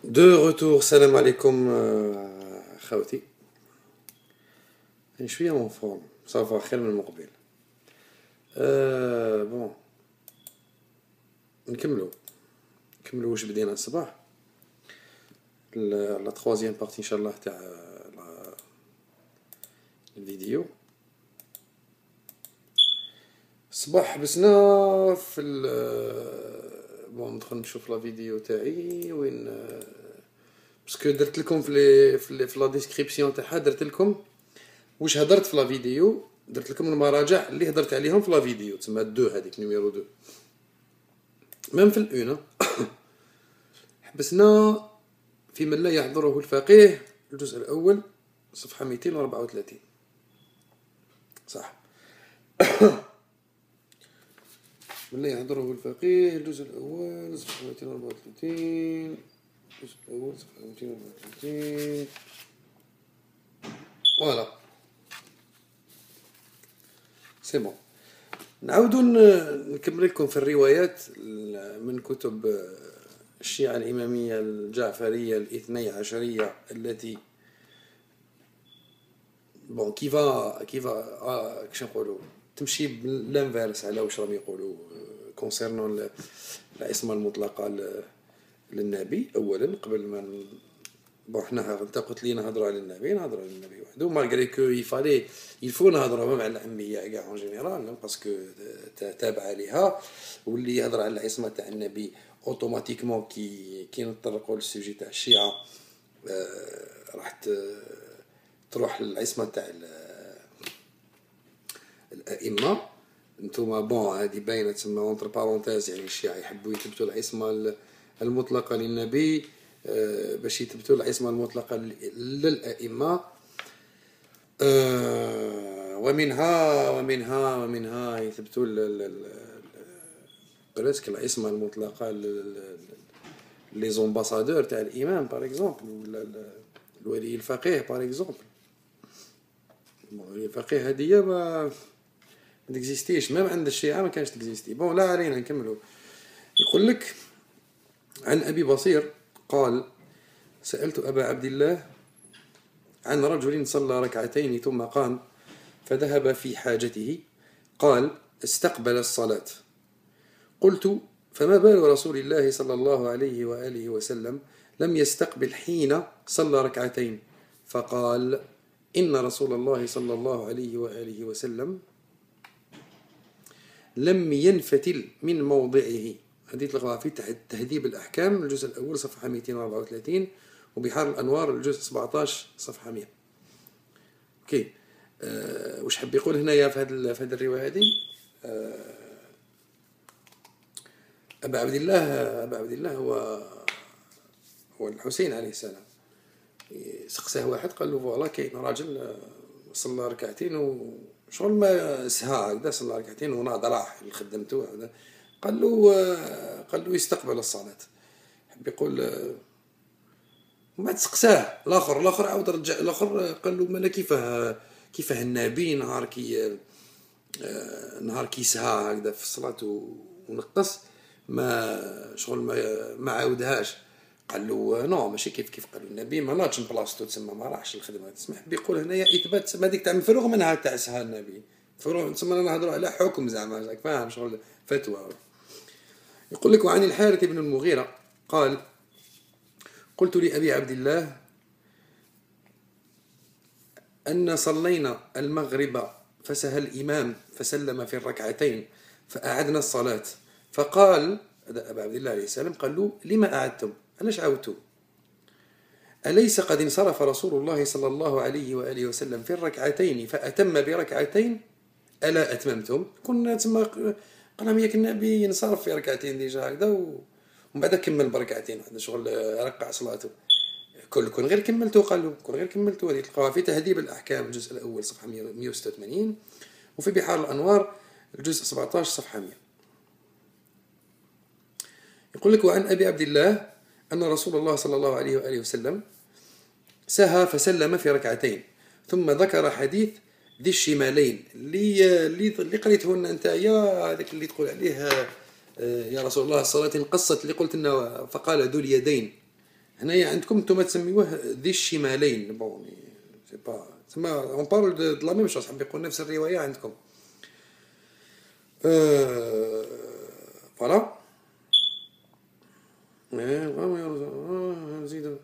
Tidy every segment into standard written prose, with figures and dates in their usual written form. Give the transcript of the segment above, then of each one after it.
دو روتور. السلام عليكم خاوتي. يعني شوية اون فورم صافا خير من المقبل. بون نكملو واش بدينا الصباح. لا تخوازيام بارتي ان شاء الله تاع الفيديو. الصباح حبسنا في بون ندخل نشوف لا فيديو تاعي وين باسكو درت لكم في لا ديسكريبسيون تاعها درت لكم واش هدرت في لا فيديو. درت لكم المراجع اللي هدرت عليهم في لا فيديو تسمى دو هذيك نيميرو دو. ميم في الاولى حبسنا في من لا يحضره الفقيه الجزء الاول صفحه 234 صح. من لا يحضره الفقيه الجزء الاول صفحه 234 الجزء الاول صفحه 234 فوالا سي بون. نعاودو نكمل لكم في الروايات من كتب الشيعة الإمامية الجعفرية الاثني عشرية التي بون كيفا كش نقولوا تمشي بالانفيرس على واش راهم يقولوا كونسيرنون العصمة المطلقة للنبي. أولا قبل ما بون حنا انت قلت لي نهضروا على النبي وحده مالغري كو يفو نهضروا مع الانبياء كاع اون جينيرال باسكو تابع عليها. واللي يهضر على العصمه تاع النبي اوتوماتيكمون كي نطرقوا للسوجي تاع الشيعه راح تروح للعصمه تاع الائمه. نتوما بون هذه باينه تسمى اونتر بارونتيز يعني الشيعه يحبوا يثبتوا العصمه المطلقه للنبي باش يثبتوا العصمة المطلقة للأئمة. ومنها يثبتوا بريسك العصمة المطلقة لي زومباسادور تاع الإمام باغ اكزومبل ولا الولي الفقيه باغ اكزومبل. الولي الفقيه هدية ما تكزيستيش ميم عند الشيعة ما كانش تكزيستي. بون لا علينا نكملوا. يقول لك عن أبي بصير قال سألت أبا عبد الله عن رجل صلى ركعتين ثم قام فذهب في حاجته قال استقبل الصلاة. قلت فما بال رسول الله صلى الله عليه وآله وسلم لم يستقبل حين صلى ركعتين؟ فقال إن رسول الله صلى الله عليه وآله وسلم لم ينفتل من موضعه. هذه تلقاها في تهذيب الأحكام الجزء الأول صفحة 234 وبحار الأنوار الجزء 17 صفحة 100. اوكي واش حب يقول هنايا في هذه الرواية هذه أبا عبد الله هو الحسين عليه السلام. سقساه واحد قال له فوالا كاين راجل صلى ركعتين وشغل ما سها هكذا صلى ركعتين وناض راح لخدمته هذا. قال له يستقبل الصلاة. حب يقول وما تسقساه الاخر عاود رجع الاخر قال له مالا كيفاه النبي نهار كي سها هكذا في الصلاة ونقص ما شغل ما عاودهاش. قال له نو ماشي كيف قالوا النبي ما ناضش من بلاصتو تسمى ما راحش الخدمه. تسمح بيقول هنايا اثبات تسمى ديك تاع مفروغ منها تاع سها النبي فروغ تسمى نهضروا على حكم زعما فاهم شغل فتوى. يقول لك وعن الحارث بن المغيرة قال قلت لأبي عبد الله أن صلينا المغرب فسهى الإمام فسلم في الركعتين فأعدنا الصلاة فقال أبا عبد الله عليه السلام قال له لما أعدتم علاش عاودتوا؟ أليس قد انصرف رسول الله صلى الله عليه وآله وسلم في الركعتين فأتم بركعتين ألا أتممتم؟ كنا تسمى قال ياك النبي ينصرف في ركعتين ديجا هكذا ومن بعد كمل بركعتين هذا شغل رقع صلاته كون غير كملتو. قال له كون غير كملتو. هذه تلقاها في تهذيب الأحكام الجزء الأول صفحة 186 وفي بحار الأنوار الجزء 17 صفحة 100. يقول لك وعن أبي عبد الله أن رسول الله صلى الله عليه وآله وسلم سهى فسلم في ركعتين ثم ذكر حديث ذي الشمالين اللي قريته لنا انت يا هذاك اللي تقول عليه يا رسول الله الصلاة انقصت اللي قلت لنا فقال ذو اليدين هنايا عندكم نتوما تسميوه ذي الشمالين. بون سي با تسمى اون بارول دو لا ميم شوز، حاب يقول نفس الروايه عندكم. فوالا. نزيد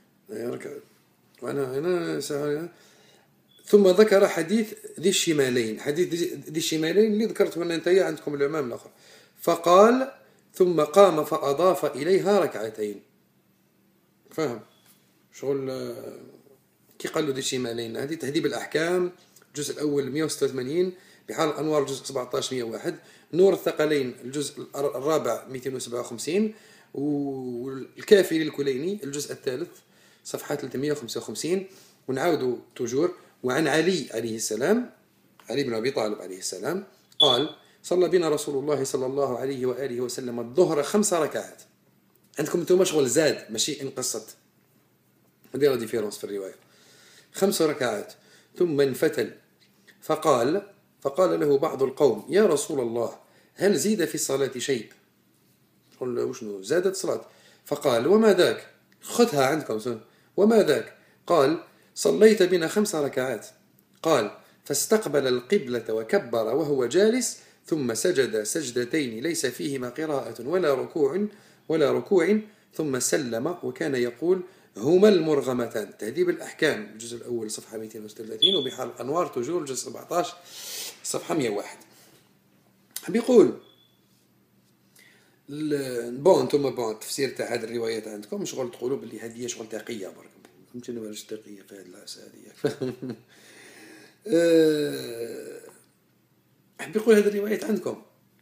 وانا هنا. ثم ذكر حديث ذي الشمالين، حديث ذي الشمالين اللي ذكرته انا انت عندكم الامام الاخر. فقال ثم قام فاضاف اليها ركعتين. فاهم شغل كي قال له ذي الشمالين؟ هذه تهذيب الاحكام الجزء الاول 186، بحار الانوار الجزء 17 101، نور الثقلين الجزء الرابع 257، والكافي للكليني الجزء الثالث صفحة 355. ونعاودوا توجور. وعن علي عليه السلام، علي بن أبي طالب عليه السلام قال صلى بنا رسول الله صلى الله عليه وآله وسلم الظهر 5 ركعات. عندكم انتم شغل زاد ماشي انقصت، هذه لا ديفيرونس في الرواية. 5 ركعات ثم انفتل فقال له بعض القوم يا رسول الله هل زيد في الصلاة شيء؟ قل وشنو زادت صلاة؟ فقال وما ذاك؟ خذها عندكم. وما ذاك؟ قال صليت بنا 5 ركعات. قال فاستقبل القبلة وكبر وهو جالس، ثم سجد سجدتين ليس فيهما قراءة ولا ركوع ثم سلم وكان يقول هما المرغمتان. تهذيب الأحكام الجزء الأول صفحة 236، وبحار الأنوار توجور الجزء 17 صفحة 101. بيقول بون انتم تفسير تاع هذه الروايات عندكم شغل تقولوا باللي هذه شغل تقيه برك، فهمتني واش تقيه في هذه العساليه. حاب يقول هذه الروايات عندكم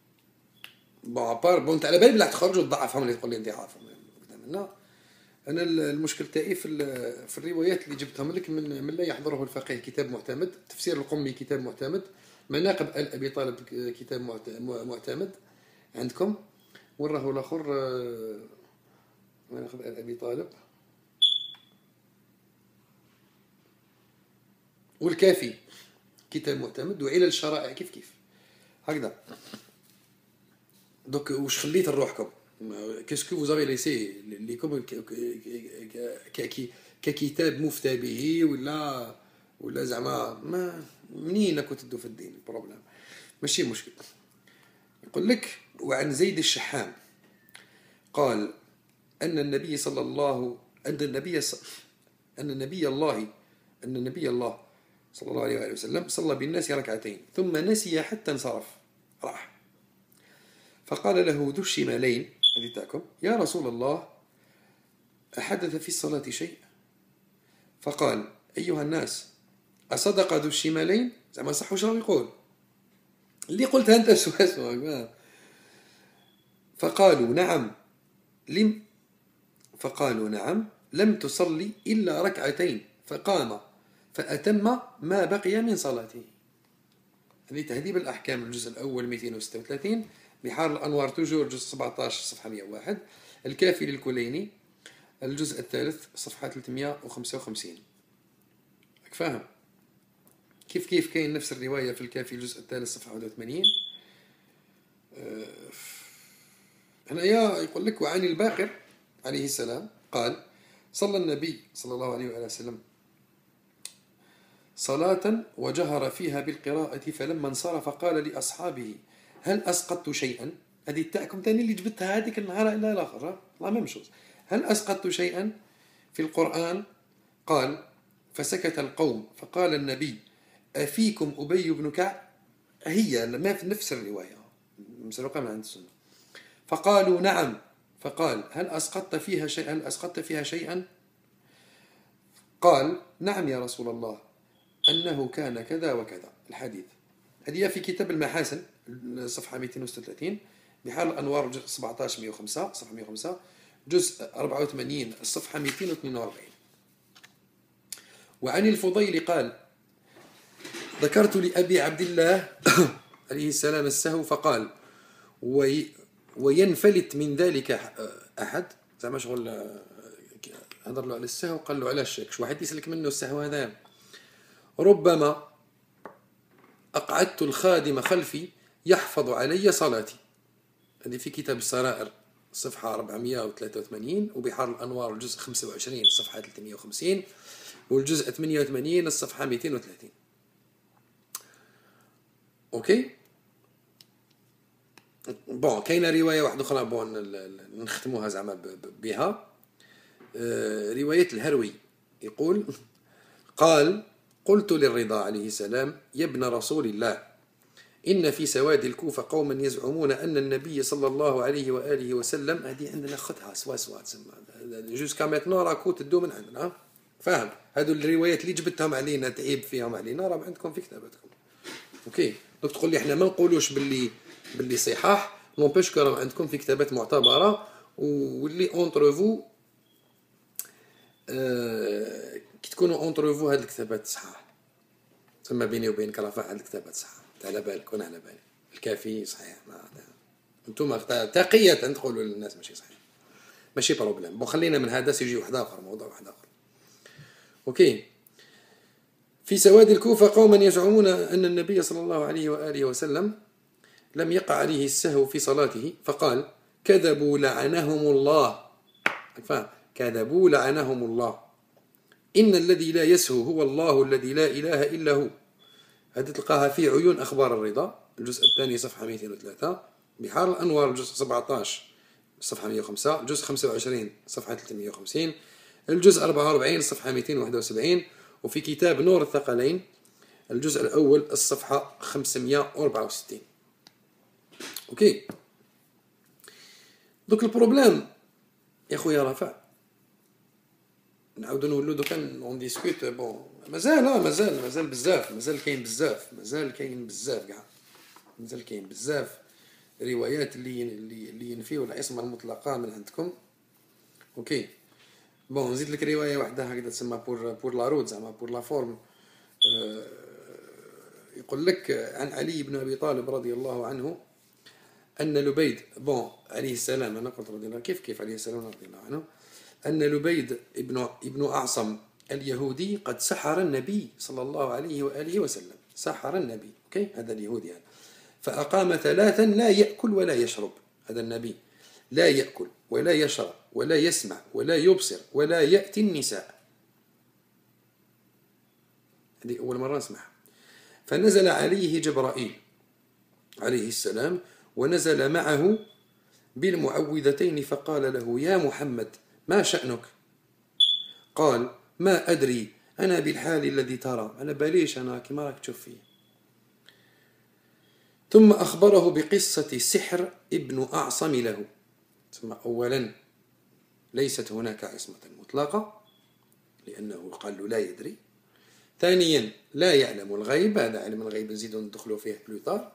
بون على بالي بلا تخرجوا تضعفهم اللي تقول لي انت عارفهم. انا المشكل تاعي في الروايات اللي جبتهم لك من لا يحضره الفقيه كتاب معتمد، تفسير القمي كتاب معتمد، مناقب آل أبي طالب كتاب معتمد عندكم، وراه الاخر مناقب آل أبي طالب، والكافي كتاب معتمد، وعلل الشرائع كيف هكذا. دوك واش خليت لروحكم؟ كاسكو فوز افي ليسي ليكم ككتاب مفتى به ولا زعما ما منين كنت تدو في الدين؟ البروبليم ماشي مشكل. يقول لك وعن زيد الشحام قال أن النبي صلى الله عليه وسلم صلى بالناس ركعتين ثم نسي حتى انصرف راح. فقال له ذو الشمالين هذه تاعكم يا رسول الله أحدث في الصلاة شيء؟ فقال أيها الناس أصدق ذو الشمالين؟ زعما صح واش راه يقول اللي قلتها أنت اسمع. فقالوا نعم لم تصلي إلا ركعتين، فقام فأتم ما بقي من صلاته. هذه تهذيب الأحكام الجزء الأول 236، بحار الأنوار توجور الجزء 17 صفحة 101، الكافي للكليني الجزء الثالث صفحة 355. فاهم كيف كاين نفس الرواية في الكافي الجزء الثالث صفحة 81. هنايا يقول لك وعن الباقر عليه السلام قال صلى النبي صلى الله عليه وسلم صلاة وجهر فيها بالقراءة، فلما انصرف قال لأصحابه هل أسقطت شيئا؟ هذه تاعكم تاني اللي جبتها هذيك النهار إلى الآخر لا ممشوز. هل أسقطت شيئا في القرآن؟ قال فسكت القوم فقال النبي أفيكم أبي بن كعب؟ هي ما في نفس الرواية مسروقة من عند السنة. فقالوا نعم. فقال هل أسقطت فيها شيئا؟ قال نعم يا رسول الله أنه كان كذا وكذا. الحديث هذه في كتاب المحاسن صفحة 236، بحال الأنوار جزء 17 105 صفحة 105، جزء 84 الصفحة 242. وعن الفضيل قال ذكرت لأبي عبد الله عليه السلام السهو فقال وينفلت من ذلك أحد، زعما شغل هضر له على السهو قال له علاش شو واحد يسلك منه السهو هذا؟ ربما أقعدت الخادم خلفي يحفظ علي صلاتي. هذه في كتاب السرائر صفحة 483، وبحار الأنوار الجزء 25 الصفحة 350، والجزء 88 الصفحة 230. أوكي. بون كاينة رواية واحدة أخرى بون نختموها زعما بها. رواية الهروي يقول: قال: قلت للرضا عليه السلام: يا ابن رسول الله، إن في سواد الكوفة قوما يزعمون أن النبي صلى الله عليه وآله وسلم، هذه عندنا خدها سوا تسمى جوسكا ميتنو راكو تدو من عندنا، فاهم؟ هذو الروايات اللي جبتهم علينا تعيب فيهم علينا راه عندكم في كتاباتكم. اوكي، دونك تقول لي احنا ما نقولوش باللي صحاح، نوبيش كو راه عندكم في كتابات معتبره، واللي اونتر فو كي تكونوا اونتر فو هاد الكتابات صحاح، تسمى بيني وبينك راه هاد الكتابات صحاح، على بالك وانا على بالي. الكافي صحيح، ما انتم تقية تقولوا للناس ماشي صحيح، ماشي بروبليم. بون خلينا من هذا سيجي واحد اخر، موضوع واحد اخر. اوكي. في سواد الكوفة قوما يزعمون أن النبي صلى الله عليه وآله وسلم لم يقع عليه السهو في صلاته، فقال: كذبوا لعنهم الله. كذبوا لعنهم الله، إن الذي لا يسهو هو الله الذي لا إله إلا هو. هذه تلقاها في عيون أخبار الرضا الجزء الثاني صفحة 203، بحار الأنوار الجزء 17 صفحة 105، الجزء 25 صفحة 350، الجزء 44 صفحة 271، وفي كتاب نور الثقلين الجزء الأول الصفحة 564. أوكي. دوك البروبلام يا خويا رفع، نعاودو نولو دوكا اون ديسكوت. بون مازال بزاف، مازال كاين بزاف كاع، مازال كاين بزاف روايات اللي ينفيو العصمة المطلقة من عندكم. اوكي. بون نزيد لك رواية واحدة هكذا تسمى بور لا رود، زعما بور لا فورم. يقول لك عن علي بن أبي طالب رضي الله عنه أن لبيد، بون عليه السلام، أنا قلت رضي الله، كيف عليه السلام رضي الله عنه، أن لبيد ابن أعصم اليهودي قد سحر النبي صلى الله عليه وآله وسلم، سحر النبي. أوكي، هذا اليهودي يعني. فأقام 3 لا يأكل ولا يشرب، هذا النبي لا يأكل ولا يشرب ولا يسمع ولا يبصر ولا يأتي النساء. هذه أول مرة نسمعها. فنزل عليه جبرائيل عليه السلام، ونزل معه بالمعوذتين، فقال له: يا محمد ما شأنك؟ قال: ما أدري، أنا بالحال الذي ترى، أنا باليش أنا كما راك تشوف فيه. ثم أخبره بقصة سحر ابن أعصم له. ثم أولا ليست هناك عصمة مطلقة لأنه قال له لا يدري. ثانيا لا يعلم الغيب، هذا علم الغيب نزيد ندخلوا فيه بلوطار،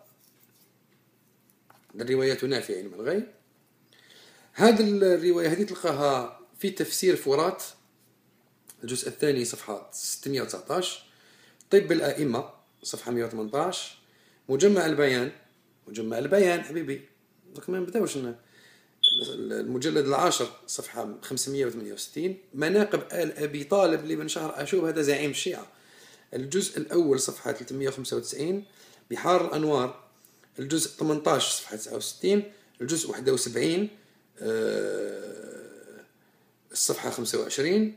الرواية تنافي علم الغيب. هذه الرواية هذه تلقاها في تفسير فرات الجزء الثاني صفحة 619، طب الآئمة صفحة 118، مجمع البيان حبيبي، دوك ما نبداوش المجلد 10 صفحة 568، مناقب آل أبي طالب لبن شهر أشوب، هذا زعيم الشيعة، الجزء الأول صفحة 395، بحار الأنوار الجزء 18 صفحة 69، الجزء 71 الصفحة 25.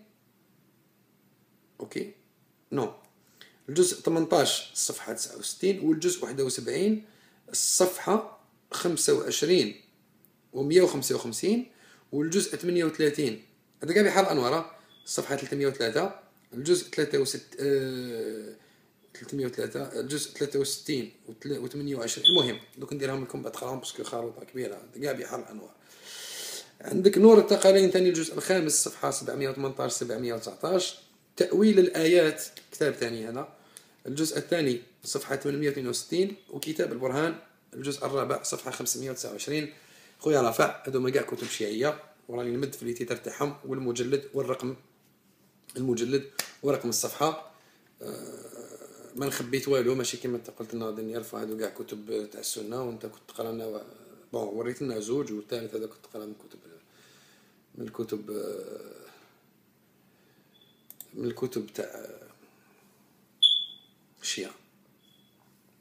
أوكي نو، الجزء 18 الصفحة 69، والجزء 71 الصفحة 25 و155، والجزء 38 هذا كاع بحار الأنوار الصفحة 303، الجزء 303 الجزء 63 و28. المهم دوك نديرهم لكم بعد تقراهم باسكو خروطه كبيره، كاع بحار الأنوار. عندك نور الثقلين ثاني الجزء الخامس صفحة 718 719، تأويل الآيات كتاب ثاني هذا الجزء الثاني صفحة 862، وكتاب البرهان الجزء الرابع صفحة 529. خويا رافع هذو ما كاع كتب شيعية، وراني نمد في التيتر تاعهم والمجلد والرقم، المجلد ورقم الصفحة. ما نخبيت والو، ماشي كما انت قلت لنا غادي نعرفوا هذو كاع كتب تاع السنة، وانت كنت تقرا لنا بون وريت لنا زوج، والثالث هذا كنت تقرا من الكتب تاع الشيعة.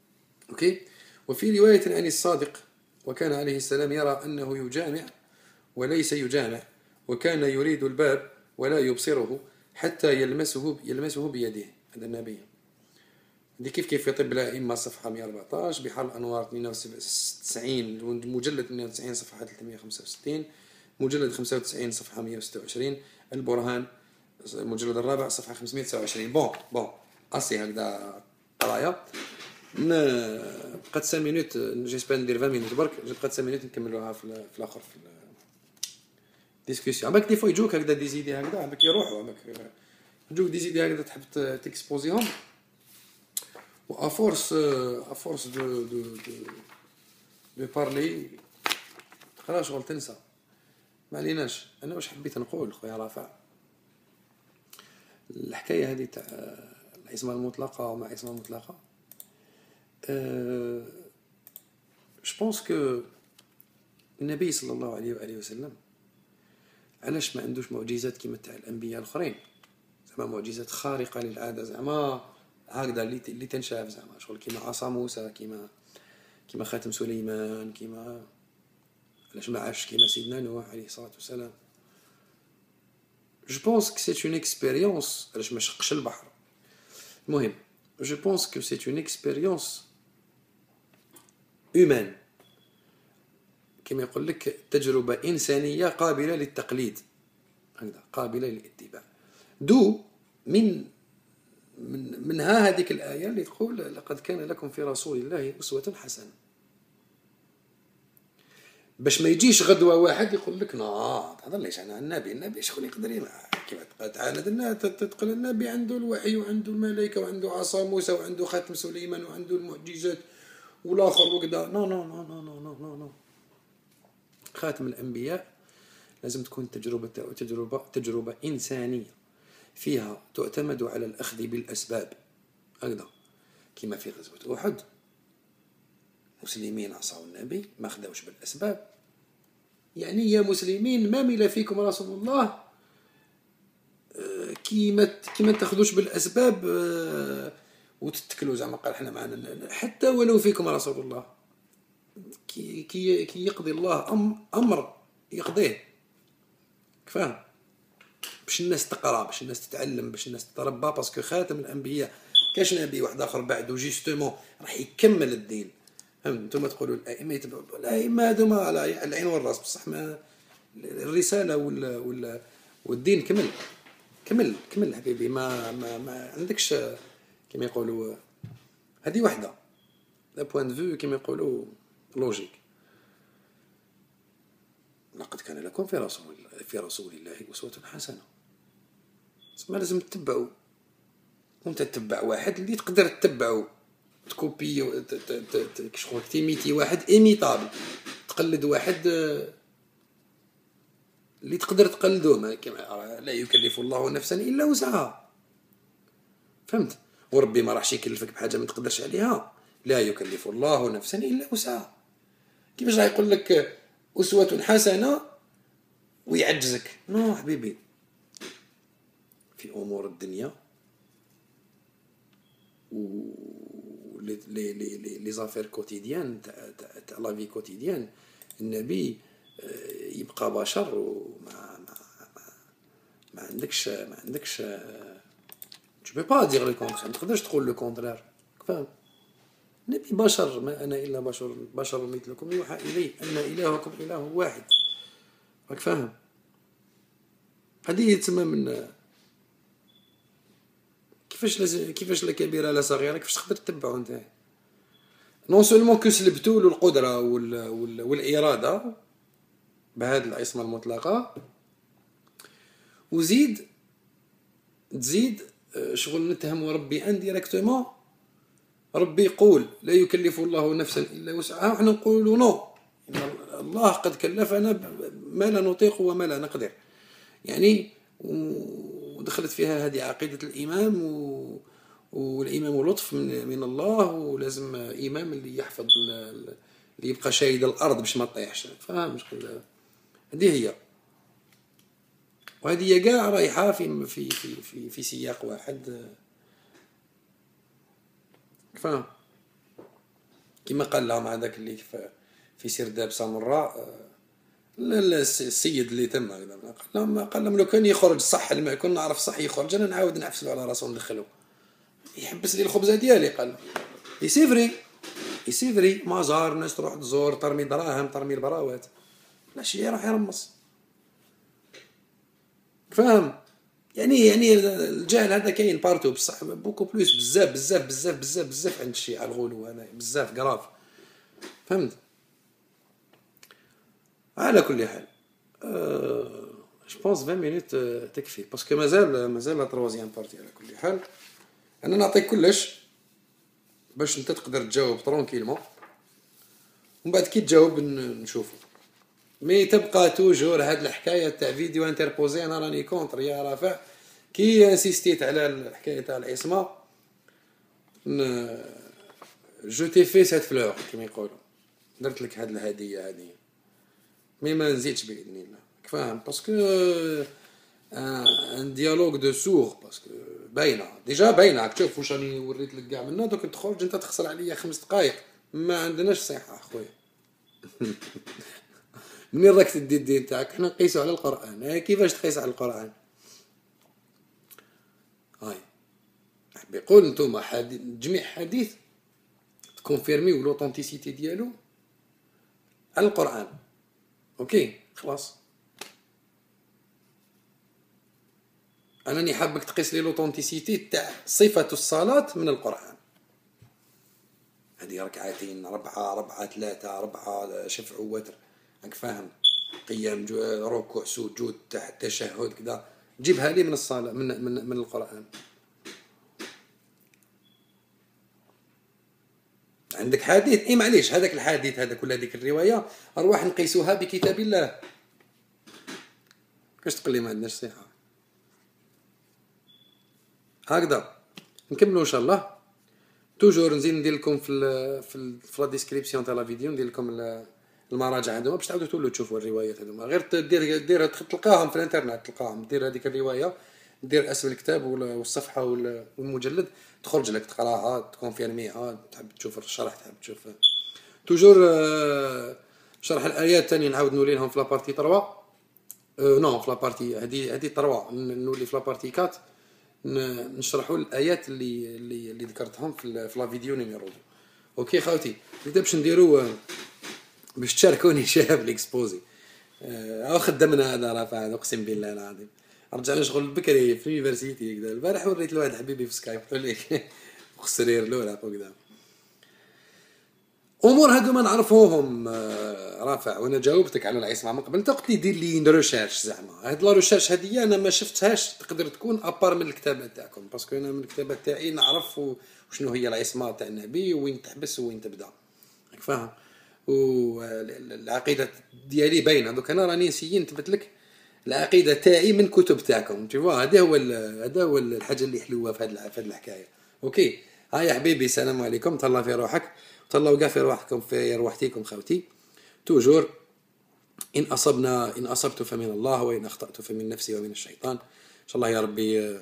اوكي. وفي رواية عن الصادق، وكان عليه السلام يرى أنه يجامع وليس يجامع، وكان يريد الباب ولا يبصره حتى يلمسه بيده. هذا النبي. دي كيف في طب الأئمة صفحة 114، بحر الأنوار 92 مجلد 92 صفحة 365، مجلد 95 صفحة 126، البرهان المجلد الرابع صفحة 529. بون أسي هكذا قراية. بقات 5 مينوت، جيسبر ندير 20 مينوت برك، بقات 5 مينوت نكملوها في الآخر في الديسكسيون. عباك دي فوا يجوك هكذا دي زيدي هكذا، عباك يروحوا، عباك يجوك دي زيدي هكذا تحب تكسبوزيهم، و افورس دو بارلي تقرا شغل تنسى. ما عليناش. انا واش حبيت نقول خويا رافع، الحكايه هذه تاع العصمه المطلقه وما عصمه مطلقه، جو بونس كو النبي صلى الله عليه واله وسلم علاش ما عندوش معجزات كيما تاع الانبياء الاخرين، زعما معجزات خارقه للعاده، زعما هكذا اللي تنشاف، زعما شغل كيما عصا موسى، كيما خاتم سليمان، كيما علاش ما عاش كيما سيدنا نوح عليه الصلاه والسلام. جو بونس كو سي اون اكسبيريونس، علاش ما شقش البحر. المهم جو بونس كو سي اون اكسبيريونس هيومان، كما يقول لك تجربه انسانيه قابله للتقليد، هكذا قابله للاتباع. دو منها هذيك الآية اللي تقول لقد كان لكم في رسول الله أسوة حسنة. باش ما يجيش غدوة واحد يقول لك هذا ليش أنا النبي شغل يقدر كيما تعالى تقول النبي عنده الوحي وعنده الملائكة وعنده عصا موسى وعنده خاتم سليمان وعنده المعجزات والآخر وكذا. نو. خاتم الأنبياء لازم تكون تجربة إنسانية فيها تعتمد على الأخذ بالأسباب، هكذا كما في غزوة أحد مسلمين عصوا النبي ما خداوش بالأسباب. يعني يا مسلمين ما مل فيكم رسول الله كيما تاخذوش بالأسباب وتتكلوا، زعما قال احنا معنا حتى ولو فيكم رسول الله، كي يقضي الله أمر يقضيه كفاه، باش الناس تقرا، باش الناس تتعلم، باش الناس تتربى، باسكو خاتم الانبياء كاش نبي واحد اخر بعده جوستومون راح يكمل الدين. انتم تقولوا الائمه يتبعوا الائمه هذوما على العين والراس، بصح ما الرساله والدين كمل حبيبي. ما عندكش كما يقولوا هذه وحده لا بوين فيو كما يقولوا لوجيك. لقد كان لكم في رسول الله أسوة حسنة. ما لازم تتبعوا، وانت تتبع واحد اللي تقدر تتبعه، تكوبي شغل تيميتي واحد ايميتابل، تقلد واحد اللي تقدر تقلدوه. لا يكلف الله نفسا الا وسعها، فهمت؟ وربي ما راحش يكلفك بحاجه ما تقدرش عليها. لا يكلف الله نفسا الا وسعها. كيفاش راح يقول لك أسوة حسنة ويعجزك؟ نو حبيبي، في أمور الدنيا و لي زافير كوتيديان تاع لا في كوتيديان، النبي يبقى بشر وما ما عندكش tu peux pas dire le contraire، ما تقدرش تقول لو كونترير، فاهم؟ النبي بشر، ما أنا إلا بشر مثلكم يوحى إلي أن إلهكم إله واحد، راك فاهم؟ هذه تسمى من كيفاش لا كبيرة لا صغيرة، كيفاش تقدر تتبعوا انت؟ نون سولمون كو سلبتوا له القدرة والإرادة بهذه العصمة المطلقة، وزيد تزيد شغل نتهموا ربي انديريكتومون. ربي يقول لا يكلف الله نفسا إلا وسعها، وحنا نقولوا نو، الله قد كلفنا ما لا نطيق وما لا نقدر. يعني ودخلت فيها هذه عقيدة الإمام، والإمام لطف من الله، ولازم إمام اللي يحفظ اللي يبقى شايد الأرض باش ما تطيحش، فاهم؟ هذه هي، وهذه كاع رايحة في سياق واحد، فاهم؟ كما قال لهم هذاك اللي في سرداب سامراء، السيد اللي تم هكذا قال لهم لو كان يخرج صح لما كنا نعرف صح يخرج انا نعاود نعفسلو على راسو ندخلو يحبس لي الخبزه ديالي. قال يسيفري مازار الناس تروح تزور ترمي دراهم ترمي البراوات ماشي راح يرمص. فاهم يعني الجهل هذا كاين بارتو بصح بوكو بلوس بزاف بزاف بزاف بزاف بزاف عند الشيعة الغلو هذا بزاف قراف. فهمت. على كل حال جو بونس 20 مينوت تكفي باسكو مازال لا تروازيام بارتي. على كل حال انا نعطيك كلش باش انت تقدر تجاوب ترونكيلمون ومن بعد كي تجاوب نشوفو. مي تبقى توجور هاد الحكايه تاع فيديو انتربوزي انا راني كونتر يا رافع. كي انسيستيت على الحكايه تاع العصمه جو تي في سات فلور كيما يقولوا درت لك هاد الهديه هذه مي ما نزيدش باذن الله. فاهم باسكو ان ديالوج دو سور باسكو باينه ديجا باينه تشوف واش راني وريت لك كاع منا دوك تخرج انت تخسر عليا 5 دقائق ما عندناش صحه اخويا. منين راك تدي الدين تاعك حنا نقيسو على القران. كيفاش تقيس على القران؟ هاي بيقول نتوما جميع حديث تكونفيرميو لوطونتيسيتي ديالو على القران. اوكي خلاص انني حابك تقيس لي لوطونتيسيتي تاع صفه الصلاه من القران. هذه ركعتين 4 3 4 شفع ووتر راك فاهم قيام ركوع سجود تحت تشهد كذا جيبها لي من الصلاه من القران. عندك حديث معليش هذاك الحديث هذاك ولا هذيك الروايه ارواح نقيسوها بكتاب الله. كاش تقول لي ما عندناش صحه هكذا. نكملوا ان شاء الله توجور نزيد ندير لكم في لا ديسكريبسيون تاع لا فيديو ندير لكم المراجع هذوما باش تعاودوا تولوا تشوفوا الروايات هذوما. غير دير تلقاهم في الانترنت تلقاهم دير هذيك الروايه دير اسم الكتاب والصفحه والمجلد تخرج لك تقراها تكونفيرميها تحب تشوف الشرح تحب تشوف توجور شرح الايات ثاني نعاود نولي لهم في لابارتي 3 نو في لابارتي هذه 3 نولي في لابارتي 4 نشرحوا الايات اللي ذكرتهم في لا فيديو نيميرو 2. اوكي خاوتي بدا باش نديروا باش تشاركوني شاف ليكسبوزي خدمنا هذا رافع اقسم بالله العظيم. رجعنا نشغل بكري في يونيفرسيتي كذا. البارح وريت لواحد حبيبي في سكايب قال لي خسرير الاوراق وكذا امور هادو ما نعرفوهم رافع. وانا جاوبتك على العصمه من قبل انت قلت لي دير لي ريشيرش زعما هاد لا ريشيرش هذه انا ما شفتهاش تقدر تكون ابار من الكتابات تاعكم باسكو انا من الكتابات تاعي نعرف شنو هي العصمه تاع النبي وين تحبس وين تبدا راك فاهم. والعقيده ديالي باينه دوك انا راني نسيي نثبت لك العقيده تاعي من كتب تاعكم تشوفوا. هذا هو الحاجه اللي حلوه في هذه الحكايه. اوكي هاي يا حبيبي السلام عليكم تهلا في روحك تهلاو كاع في روحكم في روحتيكم خوتي. توجور ان اصبت فمن الله وان اخطات فمن نفسي ومن الشيطان. ان شاء الله يا ربي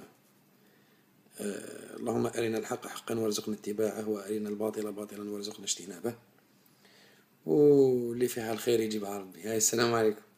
اللهم ارنا الحق حقا وارزقنا اتباعه وارنا الباطل باطلا وارزقنا اجتنابه واللي فيها الخير يجيبها ربي. هاي السلام عليكم.